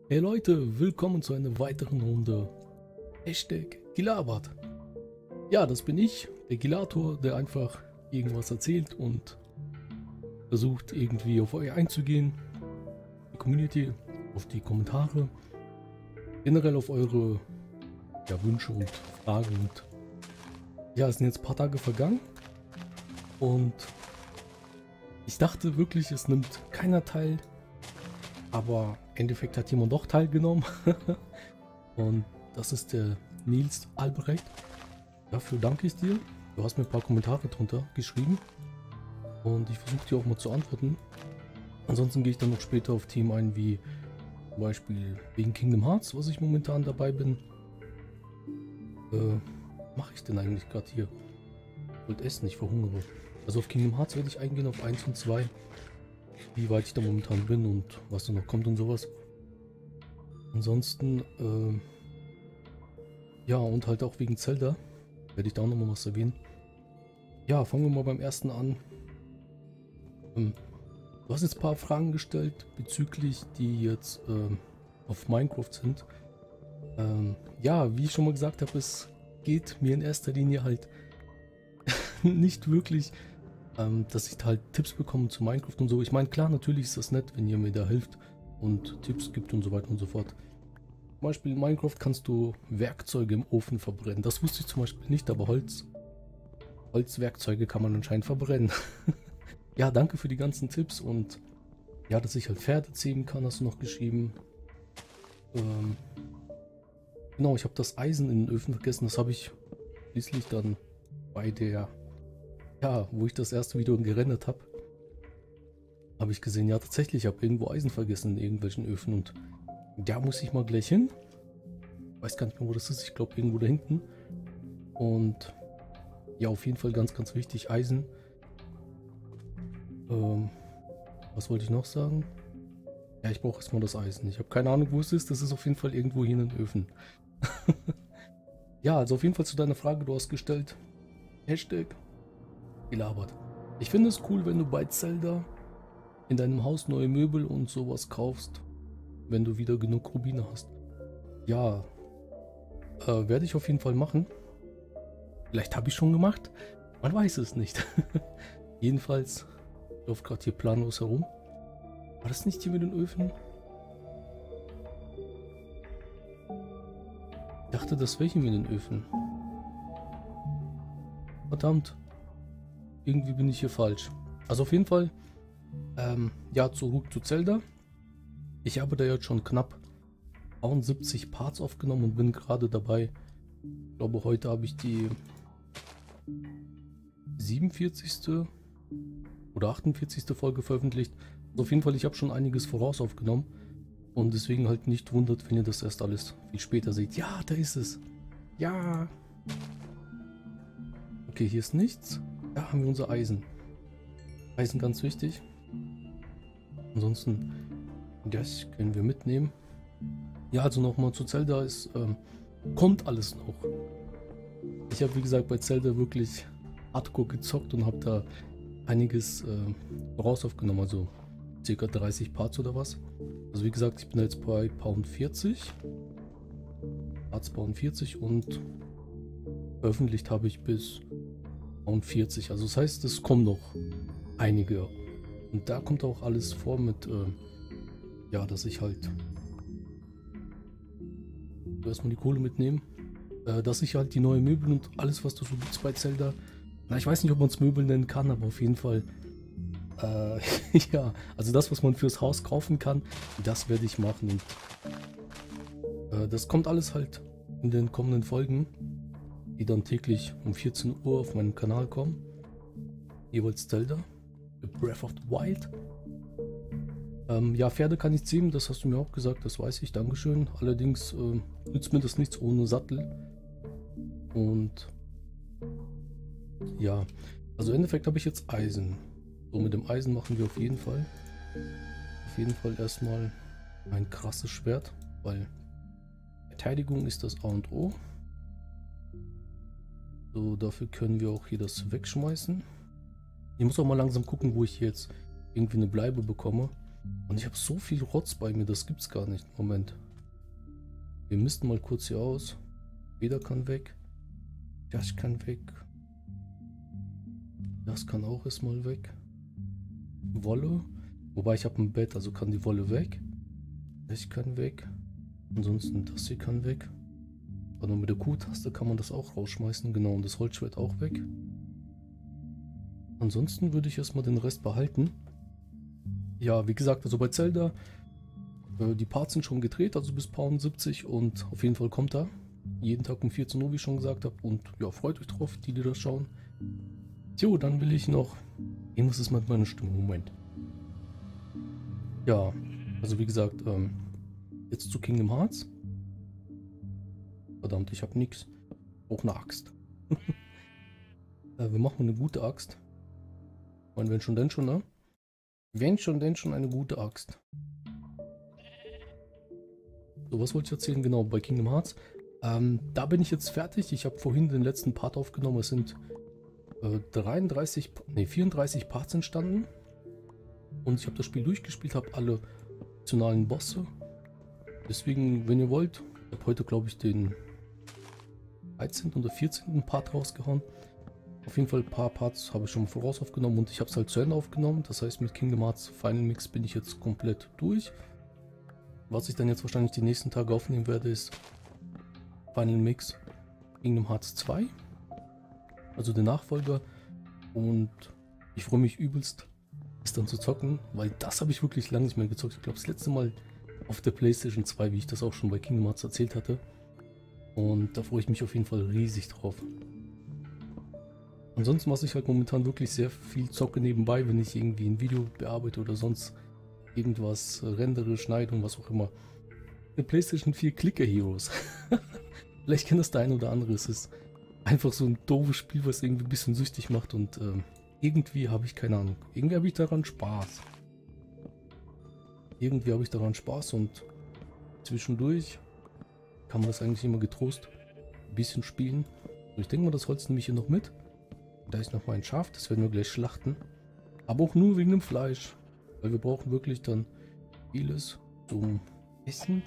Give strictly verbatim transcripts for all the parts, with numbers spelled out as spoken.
Hey Leute, willkommen zu einer weiteren Runde Hashtag Gelabert. Ja, das bin ich, der Gilator, der einfach irgendwas erzählt und versucht irgendwie auf euch einzugehen, die Community, auf die Kommentare, generell auf eure ja, Wünsche und Fragen. Und ja, es sind jetzt ein paar Tage vergangen und ich dachte wirklich, es nimmt keiner teil, aber im Endeffekt hat jemand doch teilgenommen. Und das ist der Nils Albrecht. Dafür danke ich dir. Du hast mir ein paar Kommentare drunter geschrieben und ich versuche dir auch mal zu antworten. Ansonsten gehe ich dann noch später auf Themen ein, wie zum Beispiel wegen Kingdom Hearts, was ich momentan dabei bin. Äh, mache ich denn eigentlich gerade hier? Ich wollte essen, ich verhungere. Also auf Kingdom Hearts werde ich eingehen, auf eins und zwei. Wie weit ich da momentan bin und was da noch kommt und sowas. Ansonsten, äh, ja, und halt auch wegen Zelda werde ich da auch nochmal was erwähnen. Ja, fangen wir mal beim ersten an. Ähm, du hast jetzt ein paar Fragen gestellt bezüglich, die jetzt ähm, auf Minecraft sind. Ähm, ja, wie ich schon mal gesagt habe, es geht mir in erster Linie halt nicht wirklich, ähm, dass ich halt Tipps bekomme zu Minecraft und so. Ich meine, klar, natürlich ist das nett, wenn ihr mir da hilft und Tipps gibt und so weiter und so fort. Zum Beispiel in Minecraft kannst du Werkzeuge im Ofen verbrennen. Das wusste ich zum Beispiel nicht, aber Holz, Holzwerkzeuge kann man anscheinend verbrennen. Ja, danke für die ganzen Tipps und ja, dass ich halt Pferde zähmen kann, hast du noch geschrieben. Ähm, genau, ich habe das Eisen in den Öfen vergessen. Das habe ich schließlich dann bei der, ja, wo ich das erste Video gerendert habe, habe ich gesehen, ja tatsächlich, ich habe irgendwo Eisen vergessen in irgendwelchen Öfen und da muss ich mal gleich hin. Weiß gar nicht mehr, wo das ist. Ich glaube, irgendwo da hinten. Und ja, auf jeden Fall ganz, ganz wichtig. Eisen. Ähm, was wollte ich noch sagen? Ja, ich brauche erstmal das Eisen. Ich habe keine Ahnung, wo es ist. Das ist auf jeden Fall irgendwo hier in den Öfen. Ja, also auf jeden Fall zu deiner Frage. Du hast gestellt. Hashtag gelabert. Ich finde es cool, wenn du bei Zelda in deinem Haus neue Möbel und sowas kaufst. Wenn du wieder genug Rubine hast. Ja, äh, werde ich auf jeden Fall machen. Vielleicht habe ich schon gemacht. Man weiß es nicht. Jedenfalls, ich laufe gerade hier planlos herum. War das nicht hier mit den Öfen? Ich dachte, das wäre hier mit den Öfen. Verdammt. Irgendwie bin ich hier falsch. Also auf jeden Fall, ähm, ja, zurück zu Zelda. Ich habe da jetzt schon knapp siebzig Parts aufgenommen und bin gerade dabei. Ich glaube, heute habe ich die siebenundvierzigste oder achtundvierzigste Folge veröffentlicht. Also auf jeden Fall, ich habe schon einiges voraus aufgenommen und deswegen halt nicht wundert, wenn ihr das erst alles viel später seht. Ja, da ist es. Ja. Okay, hier ist nichts. Da haben wir unser Eisen. Eisen ganz wichtig. Ansonsten, das können wir mitnehmen. Ja, also nochmal zu Zelda, ist, ähm, kommt alles noch. Ich habe wie gesagt bei Zelda wirklich hardcore gezockt und habe da einiges äh, voraus aufgenommen, also ca. dreißig Parts oder was. Also wie gesagt, ich bin jetzt bei Pound vierzig. Parts Pound vierzig und veröffentlicht habe ich bis Pound vierzig. Also das heißt, es kommen noch einige. Und da kommt auch alles vor mit, äh, ja, dass ich halt erstmal die Kohle mitnehmen, äh, dass ich halt die neuen Möbel und alles, was du so gibt's bei Zelda, na, ich weiß nicht, ob man es Möbel nennen kann, aber auf jeden Fall, äh, ja, also das, was man fürs Haus kaufen kann, das werde ich machen. Und, äh, das kommt alles halt in den kommenden Folgen, die dann täglich um vierzehn Uhr auf meinem Kanal kommen. Jeweils Zelda, The Breath of the Wild. Ähm, ja, Pferde kann ich zähmen, das hast du mir auch gesagt, das weiß ich, dankeschön. Allerdings äh, nützt mir das nichts ohne Sattel. Und ja, also im Endeffekt habe ich jetzt Eisen. So, mit dem Eisen machen wir auf jeden Fall. Auf jeden Fall erstmal ein krasses Schwert, weil Verteidigung ist das A und O. So, dafür können wir auch hier das wegschmeißen. Ich muss auch mal langsam gucken, wo ich jetzt irgendwie eine Bleibe bekomme. Und ich habe so viel Rotz bei mir, das gibt's gar nicht. Moment. Wir misten mal kurz hier aus. Jeder kann weg. Das kann weg. Das kann auch erstmal weg. Wolle. Wobei ich habe ein Bett, also kann die Wolle weg. Das kann weg. Ansonsten das hier kann weg. Aber mit der Q-Taste kann man das auch rausschmeißen. Genau, und das Holzschwert auch weg. Ansonsten würde ich erstmal den Rest behalten. Ja, wie gesagt, also bei Zelda, äh, die Parts sind schon gedreht, also bis Paar siebzig, und auf jeden Fall kommt er. Jeden Tag um vierzehn Uhr, wie ich schon gesagt habe. Und ja, freut euch drauf, die, die das schauen. Jo, dann will ich noch... Irgendwas ist mit meiner Stimme. Moment. Ja, also wie gesagt, ähm, jetzt zu Kingdom Hearts. Verdammt, ich habe nichts. Auch eine Axt. äh, wir machen eine gute Axt. Ich meine, wenn schon, denn schon, ne? Wenn schon, denn schon eine gute Axt. So, was wollte ich erzählen? Genau, bei Kingdom Hearts. Ähm, da bin ich jetzt fertig. Ich habe vorhin den letzten Part aufgenommen. Es sind äh, dreiunddreißig, nee, vierunddreißig Parts entstanden. Und ich habe das Spiel durchgespielt, habe alle optionalen Bosse. Deswegen, wenn ihr wollt, ich habe heute, glaube ich, den dreizehnten oder vierzehnten Part rausgehauen. Auf jeden Fall ein paar Parts habe ich schon mal voraus aufgenommen und ich habe es halt zu Ende aufgenommen. Das heißt, mit Kingdom Hearts Final Mix bin ich jetzt komplett durch. Was ich dann jetzt wahrscheinlich die nächsten Tage aufnehmen werde, ist Final Mix Kingdom Hearts zwei. Also der Nachfolger. Und ich freue mich übelst, es dann zu zocken, weil das habe ich wirklich lange nicht mehr gezockt. Ich glaube, das letzte Mal auf der PlayStation zwei, wie ich das auch schon bei Kingdom Hearts erzählt hatte. Und da freue ich mich auf jeden Fall riesig drauf. Ansonsten, was ich halt momentan wirklich sehr viel zocke nebenbei, wenn ich irgendwie ein Video bearbeite oder sonst irgendwas rendere, schneide und was auch immer. Der PlayStation vier Clicker Heroes. Vielleicht kennt das der eine oder andere. Es ist einfach so ein doofes Spiel, was irgendwie ein bisschen süchtig macht und ähm, irgendwie habe ich keine Ahnung. Irgendwie habe ich daran Spaß. Irgendwie habe ich daran Spaß und zwischendurch kann man das eigentlich immer getrost ein bisschen spielen. Und ich denke mal, das Holz nehme ich hier noch mit. Da ist noch mal ein Schaf, das werden wir gleich schlachten. Aber auch nur wegen dem Fleisch. Weil wir brauchen wirklich dann vieles zum Essen.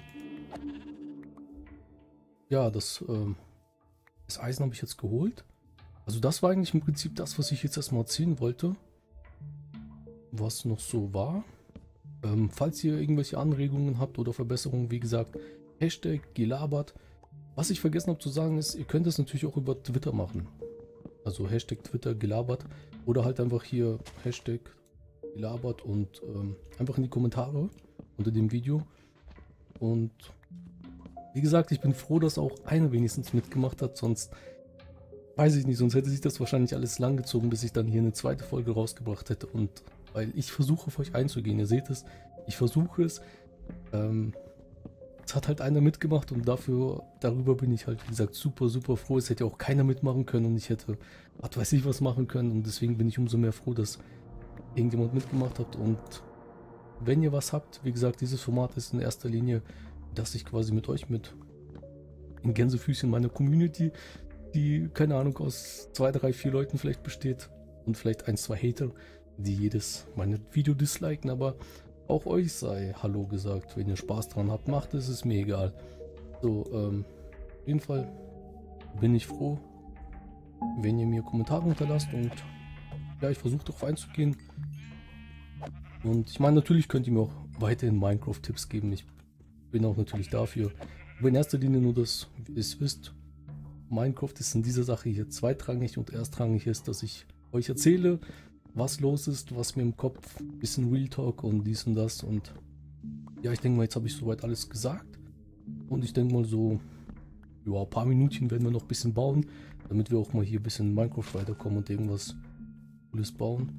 Ja, das, ähm, das Eisen habe ich jetzt geholt. Also das war eigentlich im Prinzip das, was ich jetzt erstmal erzählen wollte. Was noch so war. Ähm, falls ihr irgendwelche Anregungen habt oder Verbesserungen, wie gesagt, Hashtag gelabert. Was ich vergessen habe zu sagen ist, ihr könnt es natürlich auch über Twitter machen. Also Hashtag Twitter gelabert oder halt einfach hier Hashtag gelabert und ähm, einfach in die Kommentare unter dem Video. Und wie gesagt, ich bin froh, dass auch einer wenigstens mitgemacht hat, sonst weiß ich nicht, sonst hätte sich das wahrscheinlich alles lang gezogen, bis ich dann hier eine zweite Folge rausgebracht hätte. Und weil ich versuche auf euch einzugehen, ihr seht es, ich versuche es. Ähm, es hat halt einer mitgemacht und dafür, darüber bin ich halt, wie gesagt, super, super froh. Es hätte auch keiner mitmachen können und ich hätte, was weiß ich, was machen können. Und deswegen bin ich umso mehr froh, dass irgendjemand mitgemacht hat. Und wenn ihr was habt, wie gesagt, dieses Format ist in erster Linie, dass ich quasi mit euch mit in Gänsefüßchen meiner Community, die, keine Ahnung, aus zwei, drei, vier Leuten vielleicht besteht und vielleicht ein, zwei Hater, die jedes meine Video disliken, aber auch euch sei Hallo gesagt. Wenn ihr Spaß dran habt, macht es, ist mir egal. So, ähm, auf jeden Fall bin ich froh, wenn ihr mir Kommentare hinterlasst und ja, ich versuche darauf einzugehen. Und ich meine, natürlich könnt ihr mir auch weiterhin Minecraft-Tipps geben. Ich bin auch natürlich dafür. Aber in erster Linie nur, dass ihr es wisst, Minecraft ist in dieser Sache hier zweitrangig und erstrangig ist, dass ich euch erzähle, was los ist, was mir im Kopf, bisschen Real Talk und dies und das. Und ja, ich denke mal, jetzt habe ich soweit alles gesagt. Und ich denke mal so, ja, ein paar Minütchen werden wir noch ein bisschen bauen, damit wir auch mal hier ein bisschen in Minecraft weiterkommen und irgendwas Cooles bauen.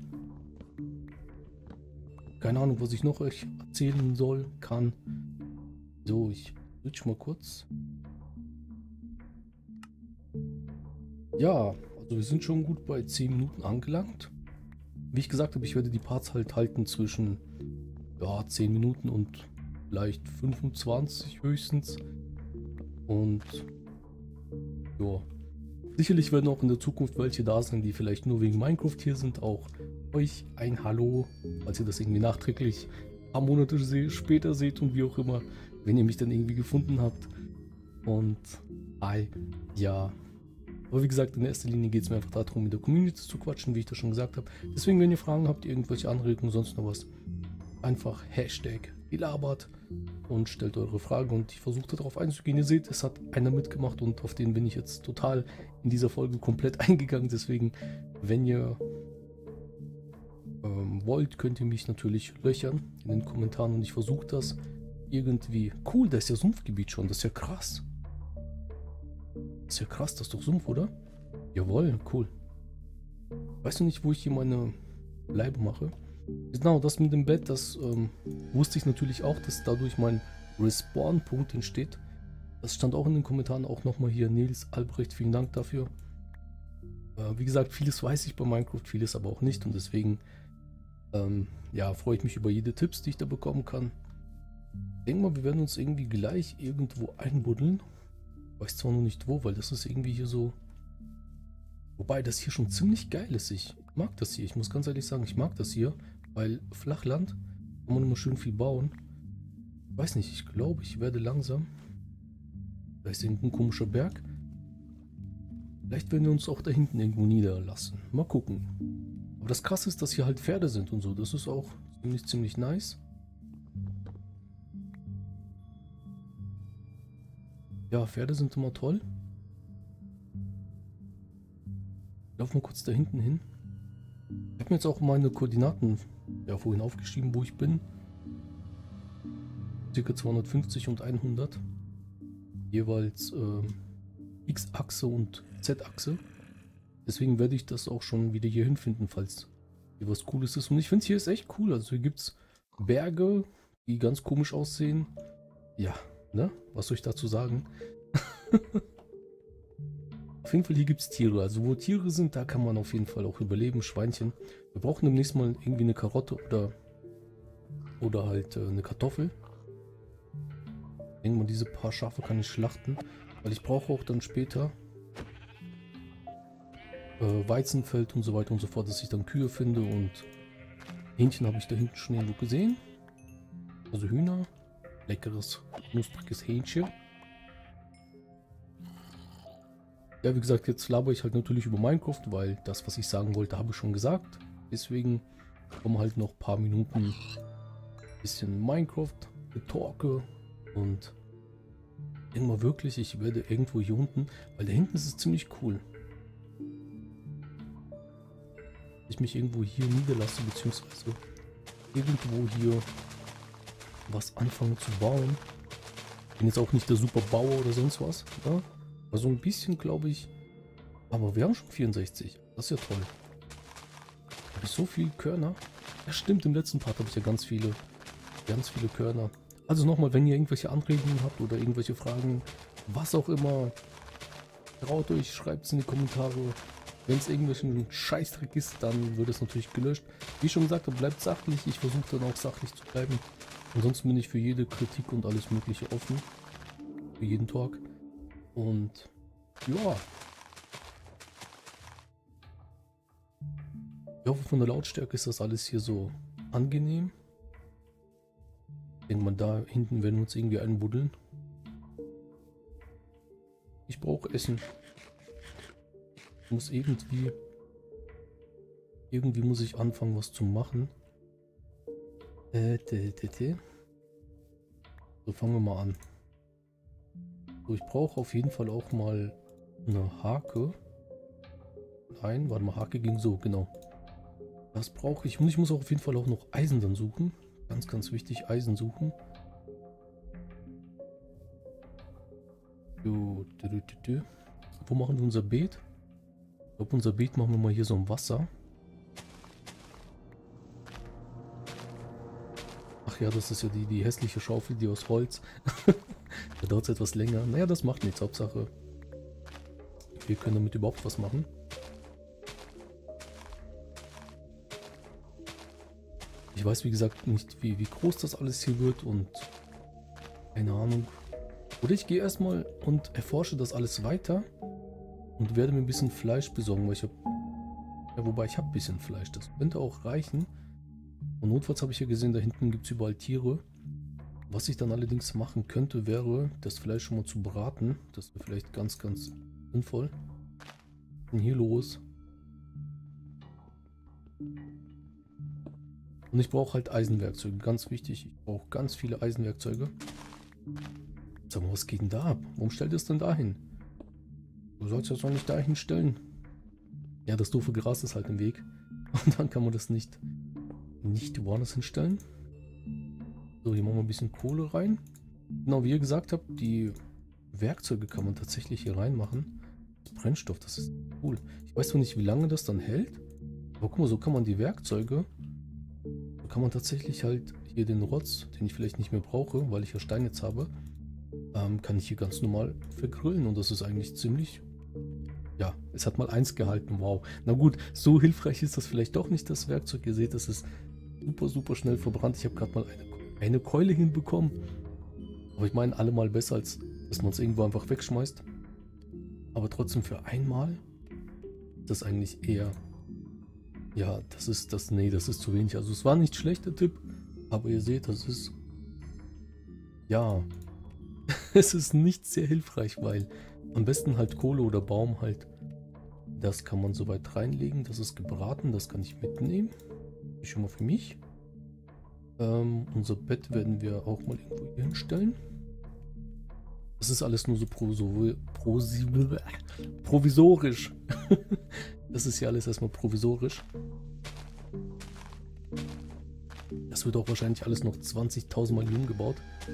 Keine Ahnung, was ich noch euch erzählen soll, kann. So, ich switch mal kurz. Ja, also wir sind schon gut bei zehn Minuten angelangt. Wie ich gesagt habe, ich werde die Parts halt halten zwischen ja, zehn Minuten und vielleicht fünfundzwanzig höchstens. Und ja, sicherlich werden auch in der Zukunft welche da sein, die vielleicht nur wegen Minecraft hier sind. Auch euch ein Hallo, falls ihr das irgendwie nachträglich ein paar Monate se später seht und wie auch immer, wenn ihr mich dann irgendwie gefunden habt. Und hi, ja. Aber wie gesagt, in erster Linie geht es mir einfach darum, mit der Community zu quatschen, wie ich das schon gesagt habe. Deswegen, wenn ihr Fragen habt, irgendwelche Anregungen, sonst noch was, einfach Hashtag gelabert und stellt eure Frage und ich versuche darauf einzugehen. Ihr seht, es hat einer mitgemacht und auf den bin ich jetzt total in dieser Folge komplett eingegangen. Deswegen, wenn ihr ähm, wollt, könnt ihr mich natürlich löchern in den Kommentaren und ich versuche das irgendwie. Cool, da ist ja Sumpfgebiet schon, das ist ja krass. Das ist ja krass, das ist doch Sumpf, oder? Jawohl, cool. Weißt du nicht, wo ich hier meine Bleibe mache? Genau, das mit dem Bett, das ähm, wusste ich natürlich auch, dass dadurch mein Respawn-Punkt entsteht. Das stand auch in den Kommentaren, auch nochmal hier. Nils Albrecht, vielen Dank dafür. Äh, wie gesagt, vieles weiß ich bei Minecraft, vieles aber auch nicht und deswegen ähm, ja, freue ich mich über jede Tipps, die ich da bekommen kann. Ich denke mal, wir werden uns irgendwie gleich irgendwo einbuddeln. Weiß zwar noch nicht wo, weil das ist irgendwie hier so... Wobei das hier schon ziemlich geil ist. Ich mag das hier. Ich muss ganz ehrlich sagen, ich mag das hier. Weil Flachland kann man immer schön viel bauen. Ich weiß nicht, ich glaube, ich werde langsam... Da ist irgendein komischer Berg. Vielleicht werden wir uns auch da hinten irgendwo niederlassen. Mal gucken. Aber das Krasse ist, dass hier halt Pferde sind und so. Das ist auch ziemlich, ziemlich nice. Ja, Pferde sind immer toll. Ich laufe mal kurz da hinten hin. Ich habe mir jetzt auch meine Koordinaten ja, vorhin aufgeschrieben, wo ich bin. Circa zweihundertfünfzig und hundert. Jeweils äh, X-Achse und Z-Achse. Deswegen werde ich das auch schon wieder hier hinfinden, falls hier was Cooles ist. Und ich finde, hier ist echt cool. Also hier gibt es Berge, die ganz komisch aussehen. Ja, ne? Was soll ich dazu sagen? Auf jeden Fall, hier gibt es Tiere. Also wo Tiere sind, da kann man auf jeden Fall auch überleben. Schweinchen. Wir brauchen demnächst mal irgendwie eine Karotte oder, oder halt äh, eine Kartoffel. Ich denke mal, diese paar Schafe kann ich schlachten. Weil ich brauche auch dann später äh, Weizenfeld und so weiter und so fort, dass ich dann Kühe finde. Und Hähnchen habe ich da hinten schon irgendwo gesehen. Also Hühner. Leckeres, knuspriges Hähnchen. Ja, wie gesagt, jetzt labere ich halt natürlich über Minecraft, weil das, was ich sagen wollte, habe ich schon gesagt. Deswegen kommen halt noch ein paar Minuten bisschen Minecraft, Getalke und irgendwann wirklich, ich werde irgendwo hier unten, weil da hinten ist es ziemlich cool. Ich mich irgendwo hier niederlasse, beziehungsweise irgendwo hier was anfangen zu bauen. Bin jetzt auch nicht der super Bauer oder sonst was. Ja? Also ein bisschen, glaube ich. Aber wir haben schon vierundsechzig. Das ist ja toll. Habe ich so viele Körner? Ja stimmt, im letzten Part habe ich ja ganz viele, ganz viele Körner. Also nochmal, wenn ihr irgendwelche Anregungen habt oder irgendwelche Fragen, was auch immer, traut euch, schreibt es in die Kommentare. Wenn es irgendwelchen Scheißdreck ist, dann wird es natürlich gelöscht. Wie schon gesagt habe, bleibt sachlich. Ich versuche dann auch sachlich zu bleiben. Ansonsten bin ich für jede Kritik und alles Mögliche offen. Für jeden Talk. Und ja. Ich hoffe, von der Lautstärke ist das alles hier so angenehm. Ich denke mal, da hinten werden wir uns irgendwie einbuddeln. Ich brauche Essen. Ich muss irgendwie... Irgendwie muss ich anfangen, was zu machen. Äh, t, t, t. So, fangen wir mal an. So, ich brauche auf jeden Fall auch mal eine Hake. Nein, warte mal, Hake ging so, genau. Das brauche ich. Ich muss auf jeden Fall auch noch Eisen dann suchen. Ganz, ganz wichtig, Eisen suchen. So, tü, tü, tü, tü. Wo machen wir unser Beet? Ich glaube, unser Beet machen wir mal hier so im Wasser. Ach ja, das ist ja die, die hässliche Schaufel, die aus Holz. Da dauert es etwas länger. Naja, das macht nichts. Hauptsache, wir können damit überhaupt was machen. Ich weiß, wie gesagt, nicht, wie, wie groß das alles hier wird und keine Ahnung. Oder ich gehe erstmal und erforsche das alles weiter und werde mir ein bisschen Fleisch besorgen, weil ich habe... Ja, wobei ich habe ein bisschen Fleisch. Das könnte auch reichen. Und notfalls habe ich ja gesehen, da hinten gibt es überall Tiere. Was ich dann allerdings machen könnte, wäre, das Fleisch schon mal zu braten. Das wäre vielleicht ganz, ganz sinnvoll. Was ist denn hier los? Und ich brauche halt Eisenwerkzeuge, ganz wichtig. Ich brauche ganz viele Eisenwerkzeuge. Sag mal, was geht denn da ab? Warum stellt ihr es denn dahin? Du sollst das doch nicht dahin stellen. Ja, das doofe Gras ist halt im Weg. Und dann kann man das nicht, nicht woanders hinstellen. So, hier machen wir ein bisschen Kohle rein. Genau, wie ihr gesagt habt, die Werkzeuge kann man tatsächlich hier reinmachen. Das Brennstoff, das ist cool. Ich weiß zwar nicht, wie lange das dann hält. Aber guck mal, so kann man die Werkzeuge... So kann man tatsächlich halt hier den Rotz, den ich vielleicht nicht mehr brauche, weil ich ja Stein jetzt habe, ähm, kann ich hier ganz normal vergrillen. Und das ist eigentlich ziemlich... Ja, es hat mal eins gehalten, wow. Na gut, so hilfreich ist das vielleicht doch nicht, das Werkzeug. Ihr seht, das ist super, super schnell verbrannt. Ich habe gerade mal eine, eine Keule hinbekommen. Aber ich meine, allemal besser, als dass man es irgendwo einfach wegschmeißt. Aber trotzdem für einmal ist das eigentlich eher... Ja, das ist das... Nee, das ist zu wenig. Also es war nicht schlecht, der Tipp. Aber ihr seht, das ist... Ja, es ist nicht sehr hilfreich, weil am besten halt Kohle oder Baum halt. Das kann man soweit reinlegen. Das ist gebraten, das kann ich mitnehmen. Das ist schon mal für mich. Ähm, unser Bett werden wir auch mal irgendwo hier hinstellen. Das ist alles nur so provisor provisorisch. Das ist ja alles erstmal provisorisch. Das wird auch wahrscheinlich alles noch zwanzigtausend Mal umgebaut.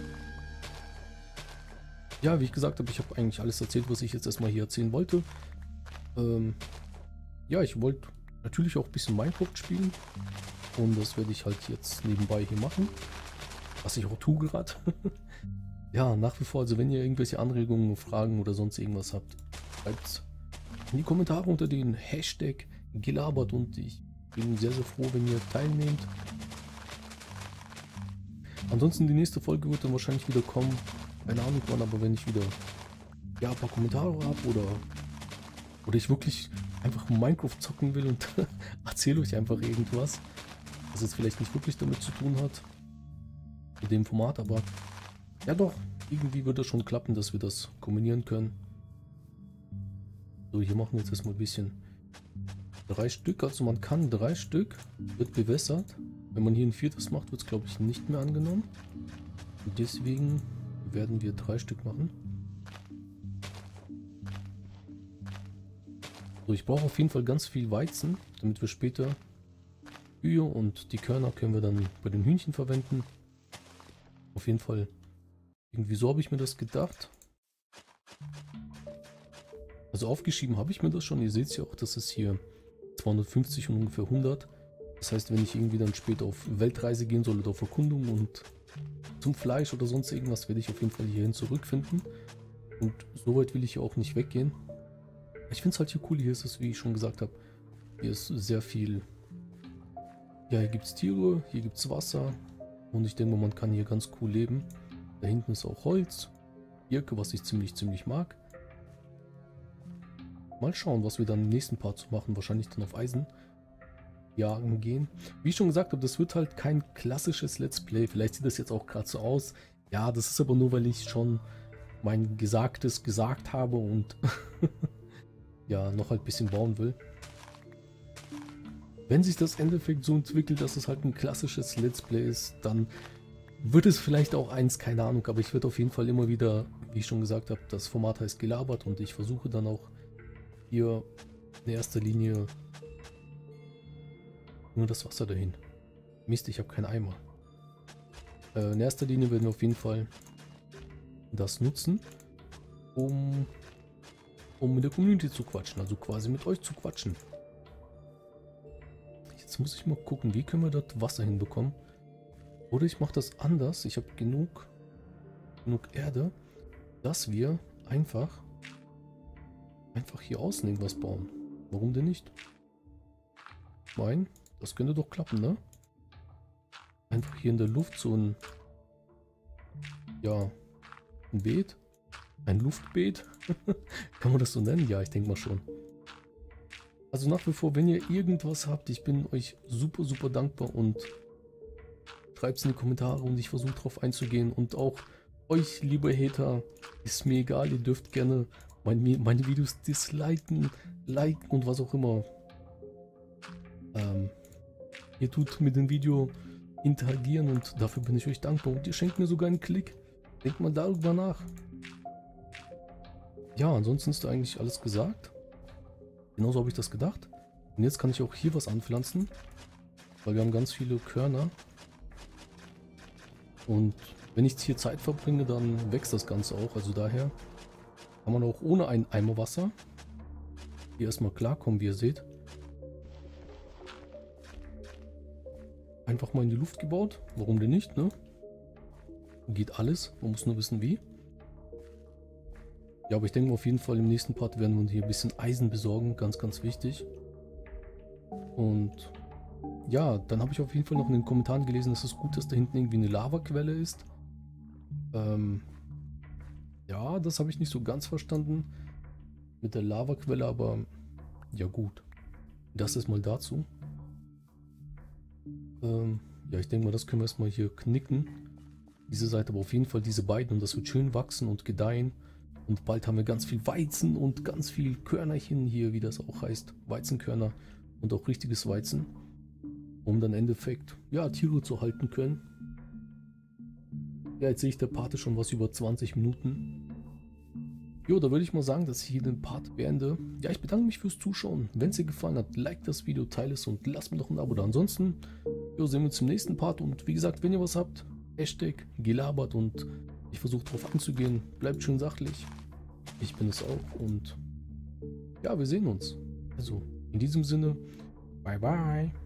Ja, wie ich gesagt habe, ich habe eigentlich alles erzählt, was ich jetzt erstmal hier erzählen wollte. Ähm, ja, ich wollte natürlich auch ein bisschen Minecraft spielen. Und das werde ich halt jetzt nebenbei hier machen. Was ich auch tue gerade. Ja, nach wie vor, also wenn ihr irgendwelche Anregungen, Fragen oder sonst irgendwas habt, schreibt in die Kommentare unter den Hashtag gelabert und ich bin sehr, sehr froh, wenn ihr teilnehmt. Ansonsten die nächste Folge wird dann wahrscheinlich wieder kommen. Keine Ahnung wann, aber wenn ich wieder ja, ein paar Kommentare habe oder, oder ich wirklich einfach Minecraft zocken will und erzähle euch einfach irgendwas, was jetzt vielleicht nicht wirklich damit zu tun hat, mit dem Format, aber ja doch, irgendwie wird das schon klappen, dass wir das kombinieren können. So, hier machen wir jetzt erstmal ein bisschen drei Stück, also man kann drei Stück, wird bewässert. Wenn man hier ein viertes macht, wird es glaube ich nicht mehr angenommen. Und deswegen werden wir drei Stück machen. So, ich brauche auf jeden Fall ganz viel Weizen, damit wir später Kühe und die Körner können wir dann bei den Hühnchen verwenden. Auf jeden Fall, irgendwie so habe ich mir das gedacht. Also aufgeschrieben habe ich mir das schon. Ihr seht es ja auch, dass es hier zweihundertfünfzig und ungefähr hundert. Das heißt, wenn ich irgendwie dann später auf Weltreise gehen soll oder auf Erkundung und zum Fleisch oder sonst irgendwas, werde ich auf jeden Fall hierhin zurückfinden. Und so weit will ich auch nicht weggehen. Ich finde es halt hier cool. Hier ist es, wie ich schon gesagt habe, hier ist sehr viel. Ja, hier gibt es Tiere, hier gibt es Wasser. Und ich denke, man kann hier ganz cool leben. Da hinten ist auch Holz. Birke, was ich ziemlich, ziemlich mag. Mal schauen, was wir dann im nächsten Part zu machen. Wahrscheinlich dann auf Eisen jagen gehen. Wie ich schon gesagt habe, das wird halt kein klassisches Let's Play. Vielleicht sieht das jetzt auch gerade so aus. Ja, das ist aber nur, weil ich schon mein Gesagtes gesagt habe und ja, noch halt ein bisschen bauen will. Wenn sich das Endeffekt so entwickelt, dass es halt ein klassisches Let's Play ist, dann wird es vielleicht auch eins, keine Ahnung, aber ich werde auf jeden Fall immer wieder, wie ich schon gesagt habe, das Format heißt gelabert und ich versuche dann auch hier in erster Linie nur das Wasser dahin. Mist, ich habe keinen Eimer. Äh, in erster Linie werden wir auf jeden Fall das nutzen, um, um mit der Community zu quatschen, also quasi mit euch zu quatschen. Jetzt muss ich mal gucken, wie können wir dort Wasser hinbekommen. Oder ich mache das anders. Ich habe genug, genug Erde, dass wir einfach, einfach hier außen irgendwas bauen. Warum denn nicht? Ich meine, das könnte doch klappen, ne? Einfach hier in der Luft so ein, ja, ein Beet. Ein Luftbeet. Kann man das so nennen? Ja, ich denke mal schon. Also nach wie vor, wenn ihr irgendwas habt, ich bin euch super, super dankbar und schreibt es in die Kommentare und ich versuche darauf einzugehen. Und auch euch, liebe Hater, ist mir egal, ihr dürft gerne mein, meine Videos disliken, liken und was auch immer. Ähm, ihr tut mit dem Video interagieren und dafür bin ich euch dankbar. Und ihr schenkt mir sogar einen Klick. Denkt mal darüber nach. Ja, ansonsten ist da eigentlich alles gesagt. Genauso habe ich das gedacht. Und jetzt kann ich auch hier was anpflanzen, weil wir haben ganz viele Körner. Und wenn ich hier Zeit verbringe, dann wächst das Ganze auch. Also daher kann man auch ohne einen Eimer Wasser hier erstmal klarkommen, wie ihr seht. Einfach mal in die Luft gebaut. Warum denn nicht, ne? Geht alles. Man muss nur wissen, wie. Ja, aber ich denke auf jeden Fall im nächsten Part werden wir hier ein bisschen Eisen besorgen. Ganz, ganz wichtig. Und ja, dann habe ich auf jeden Fall noch in den Kommentaren gelesen, dass es gut ist, dass da hinten irgendwie eine Lavaquelle ist. Ähm, ja, das habe ich nicht so ganz verstanden mit der Lavaquelle, aber ja gut. Das ist mal dazu. Ähm, ja, ich denke mal, das können wir erstmal hier knicken. Diese Seite, aber auf jeden Fall diese beiden und das wird schön wachsen und gedeihen. Und bald haben wir ganz viel Weizen und ganz viel Körnerchen hier, wie das auch heißt. Weizenkörner und auch richtiges Weizen. Um dann im Endeffekt, ja, Tiere zu halten können. Ja, jetzt sehe ich der Part ist schon was über zwanzig Minuten. Jo, da würde ich mal sagen, dass ich hier den Part beende. Ja, ich bedanke mich fürs Zuschauen. Wenn es dir gefallen hat, like das Video, teile es und lasst mir doch ein Abo da. Ansonsten, jo, sehen wir uns im nächsten Part. Und wie gesagt, wenn ihr was habt, Hashtag gelabert und ich versuche darauf anzugehen. Bleibt schön sachlich. Ich bin es auch und ja, wir sehen uns. Also, in diesem Sinne, bye bye.